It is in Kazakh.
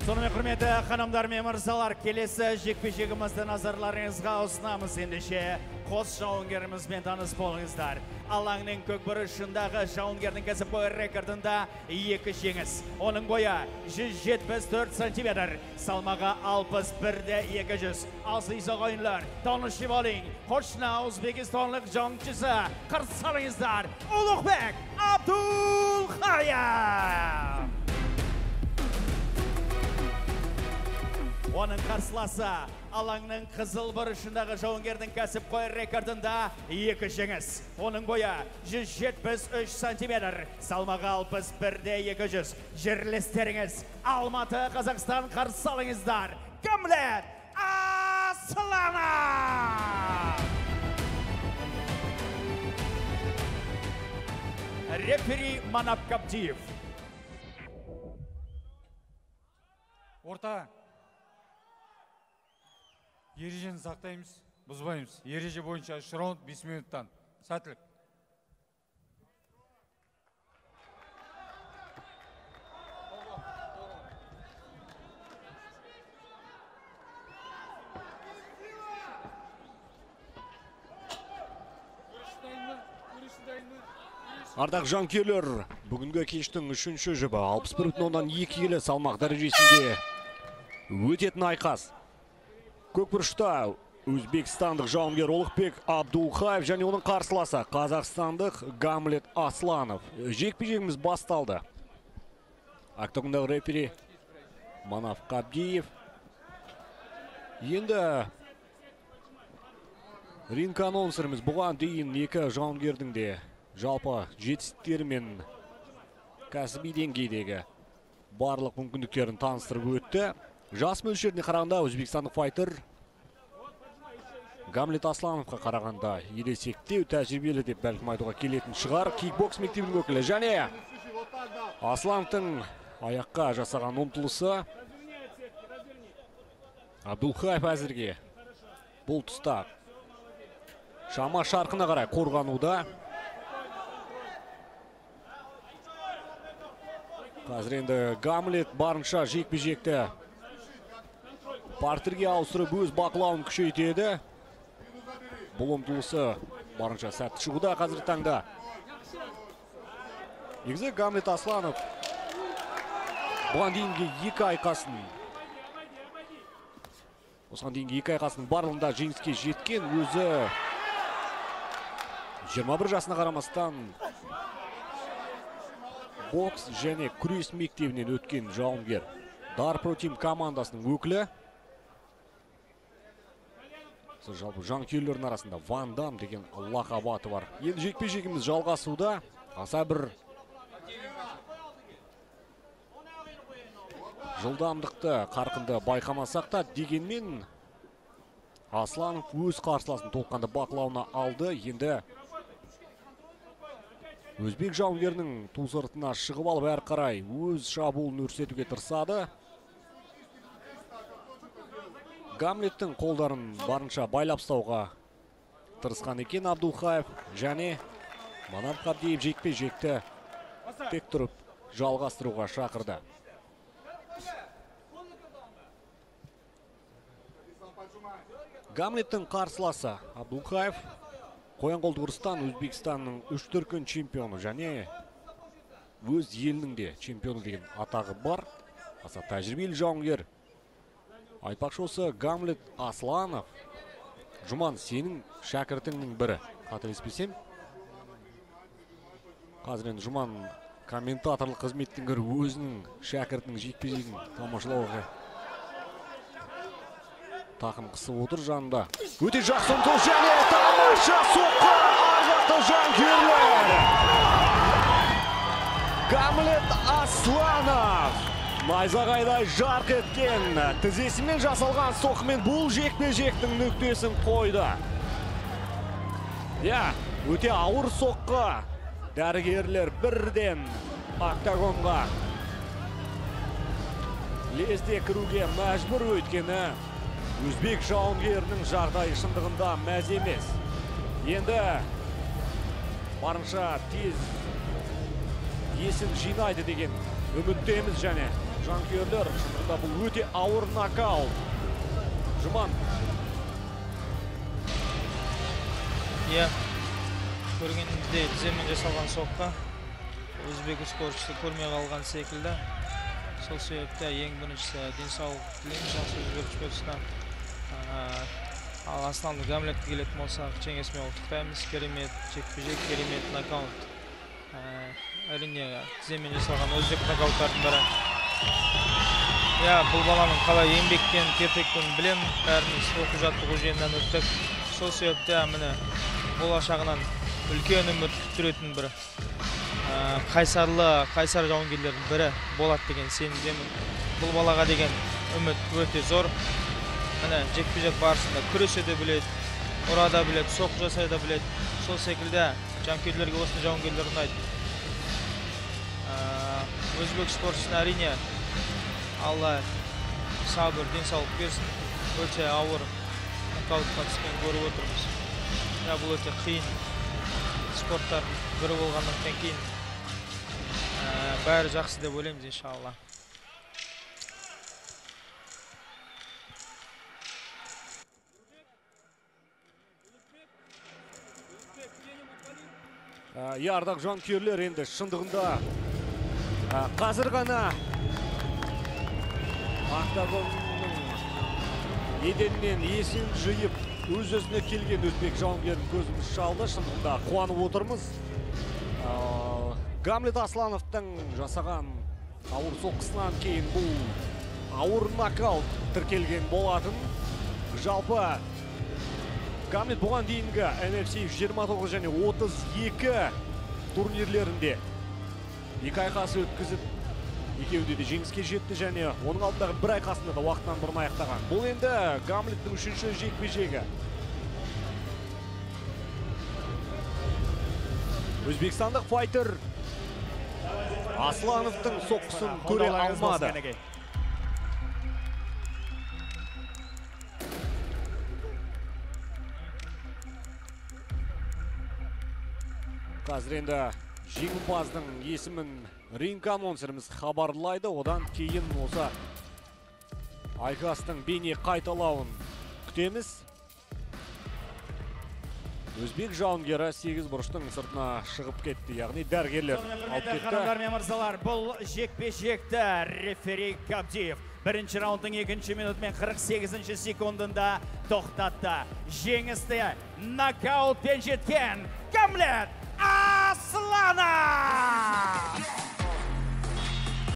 Сонымен құрметті ханымдар мен мырзалар, келесі жекпе-жегімізді назарларыңызға ұсынамыз. Ендеше қос жауынгерімізбен таныс болыңыздар. Алаңның көкбұрышындағы жауынгердің кәсіпқой рекордында 2 жеңіс. Оның бойы 174 сантиметр, салмағы 61-200. Азиз ағайындар, танышып алың. Қошна Өзбекстанлық жаңшысы, қарсы алыңыздар. Ұлықбек Абдулхаев. Оның қарсыласы алаңның қызыл бұрышындағы жауынгердің кәсіпқой рекордында 2 жеңіс. Оның бойы 173 сантиметр, салмағы 61-200. Жерлестеріңіз Алматы, Қазақстан, қарсы алыңыздар. Гамлет Асланов! Рефери Манап Кабдиев. Орта. Ережені сақтаймыз, бұзбаймыз. Ереже бойынша 3 раунд 5 минуттан. Сәттілік. Ардақ жанкүйерлер, бүгінгі кештің 3-ші жұбы 61,2 келі салмақ дәрежесінде өтетін айқас. Көкбұрышта өзбекстандық жауынгер Ұлықбек Абдулхаев және оның қарсыласы қазақстандық Гамлет Асланов. Жекпе-жегіміз басталды. Октагондағы рефери Манап Кабдиев. Енді ринг анонсеріміз бұған дейін 2 жауынгердің де жалпы жетістіктері мен кәсіби деңгейдегі барлық мүмкіндіктерін таныстырып өтті. Жас мөлшеріне қарағанда өзбекстандық файтер Гамлет Аслановқа қарағанда ересектеу, тәжірибелі деп бәлкім айтуға келетін шығар. Кикбокс мектебінің өкілі және Аслановтың аяққа жасаған ұмтылысы. Абдулхаев әзірге бұл тұста шама шарқына қарай қорғануда. Қазір енді Гамлет барынша жекпе-жекті партерге ауыстырып өз бақылауын күшейтеді. Бұл ұмтылысы барынша сәтті шығуда қазір таңда. Негізі Гамлет Асланов бұған дейінгі 2 айқасын барлығында жеңіске жеткен, өзі 21 жасына қарамастан бокс және күрес мектебінен өткен жауынгер. Дарпро Тим командасының өкілі. Жалпы жанкүйерлердің арасында Ван Дам деген лақап аты бар. Енді жекпе-жегіміз жалғасуда. Аса бір жылдамдықты, қарқынды байқамасақ та, дегенмен Асланов өз қарсыласын толыққанды бақылауына алды. Енді өзбек жауынгерінің ту сыртына шығып алып әрі қарай өз шабуылын өрсетуге тырысады. Гамлеттің қолдарын барынша байлап ұстауға тырысқан екен Абдулхаев және Манап Кабдиев жекпе-жекті тек тұрып жалғастыруға шақырды. Гамлеттің қарсыласы Абдулхаев қоян қолдығырыстан Өзбекстанның 3 дүркін чемпионы және өз елінің де чемпионы деген атағы бар. Аса тәжірибелі жауынгер. Айтпақшы осы Гамлет Асланов, Жұман, сенің шәкіртіңнің бірі, қателеспесем. Қазір енді Жұман комментаторлық қызметтің өзінің шәкіртінің жекпе-жегін тамашалауға тақым қысып отыр жанында. Өте жақсы ұмтыл және тамаша соққы, ардақты жанкүйерлер. Гамлет Асланов найзағайдай жарқ еткен тізесімен жасалған соққымен бұл жекпе-жектің нүктесін қойды. Өте ауыр соққы. Дәрігерлер бірден октагонға лезде кіруге мәжбүр, өйткені өзбек жауынгерінің жағдайы шындығында мәз емес. Енді барынша тез есін жинайды деген үміттеміз және жанкүйерлер, шынында бұл өте ауыр нокаут. Жұман. Иә, көргенімізде тіземен жасалған соққа өзбек спортшысы көрмей қалған секілді. Сол себепті ең біріншісі денсаулық тілейміз жақсы өзбек спортшысына. Ал основный Гамлетке келетін болсақ, жеңесімен құттықтаймыз. Керемет жекпе-жек, керемет нокаут. Әрине тіземен жасалған өзбек нокауттардың бірі. Иә, бұл баланың қалай еңбектен, тертектен білем. Бәріміз оқу-жаттығу жиынынан өттік. Сол себепті міне болашағынан үлкен үміт күттіретін бір қайсар жауынгерлердің бірі болады деген сенімдемін. Бұл балаға деген үміт өте зор. Міне жекпе-жек барысында күресе де біледі, ұра да біледі, соққы жасай да біледі. Сол секілді жанкүйерлерге осы жауынгерлер ұнайды. Өзбек спортшысына әрине Алла сабыр, денсаулық берсін. Өте ауыр нокаутқа түскен көріп отырмыз. Бұл өте қиын спорттар бірі болғандықтан кейін бәрі жақсы деп ойлаймыз, иншалла. Ардақ жанкүйерлер, енді шындығында қазір ғана октагонның еденінен есін жиып өз-өзіне келген өзбек жауынгерін көзіміз шалды. Шындығында қуанып отырмыз. Гамлет Аслановтың жасаған ауыр соққысынан кейін бұл ауыр нокаут тіркелген болатын. Жалпы Гамлет бұған дейінгі NFC 29 және 32 турнирлерінде екі айқасы өткізіп, екеуінде де жеңіске жетті және оның алдындағы бір айқасында да уақыттан бұрын аяқтаған. Бұл енді Гамлеттің үшінші жекпе-жегі. Өзбекстандық файтер Аслановтың соққысын көре алмады. Қазір енді жеңімпаздың есімін ринг анонсеріміз хабарлайды. Одан кейін осы айқастың бейне қайталауын күтеміз. Өзбек жауынгері 8 бұрыштың сыртына шығып кетті, яғни дәрігерлер алып кетті. Қанымдар мен мырзалар, бұл жекпе-жекті рефери Кабдиев бірінші раундың 2 минут мен 48 секундында тоқтатты. Жеңісті нокаутпен жеткен Гамлет Асланов!